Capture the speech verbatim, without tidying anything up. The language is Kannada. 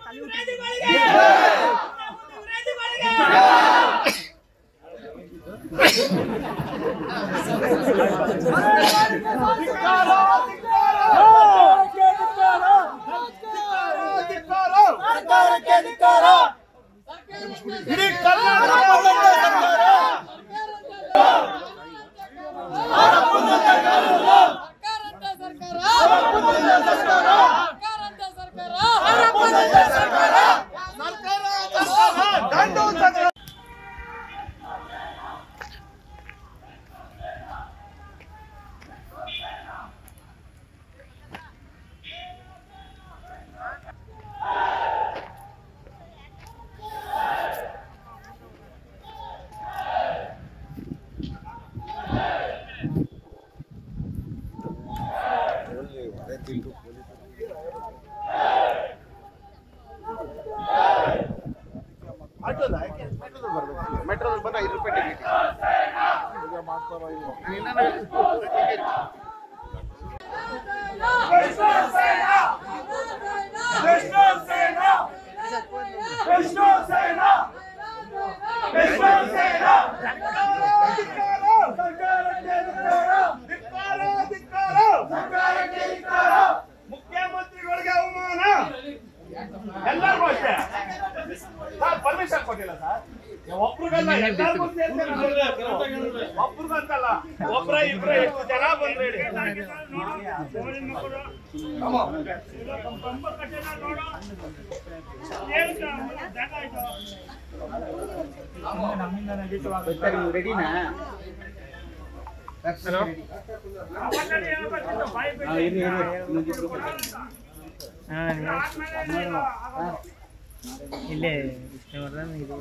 मेट्रो बंद ಐದು ರೂಪಾಯಿ ಟಿಕೆಟ್ ಈಗ ಮಾಡ್ತಾರೋ ಇಲ್ವೋ ವಿಷ್ಣು ಸೇನಾ ವಿಷ್ಣು ಸೇನಾ ವಿಷ್ಣು ಸೇನಾ ವಿಷ್ಣು ಸೇನಾ ಸರ್ಕಾರಕ್ಕೆ ಧಿಕ್ಕಾರ ಧಿಕ್ಕಾರ ಸರ್ಕಾರಕ್ಕೆ ಧಿಕ್ಕಾರ ಮುಖ್ಯಮಂತ್ರಿಗಳಿಗೆ ಅವಮಾನ ಎಲ್ಲರಿಗೂ ಅಷ್ಟೇ ಸರ್ ಪರ್ಮಿಷನ್ ಕೊಟ್ಟಿಲ್ಲ ಸರ್ ಒಬ್ರಿಗಲ್ಲ ಎಲ್ಲರಿಗೂ ಒಬ್ರಿಗಂತಲ್ಲ ಒಬ್ರ ಇಬ್ರ ಎಷ್ಟು ಜನ ಬಂದ್ರು ಹೇಳಿ ರೆಡಿನಾ ಇಲ್ಲೇ ವಿಷ್ಣುವರ್ಧನ್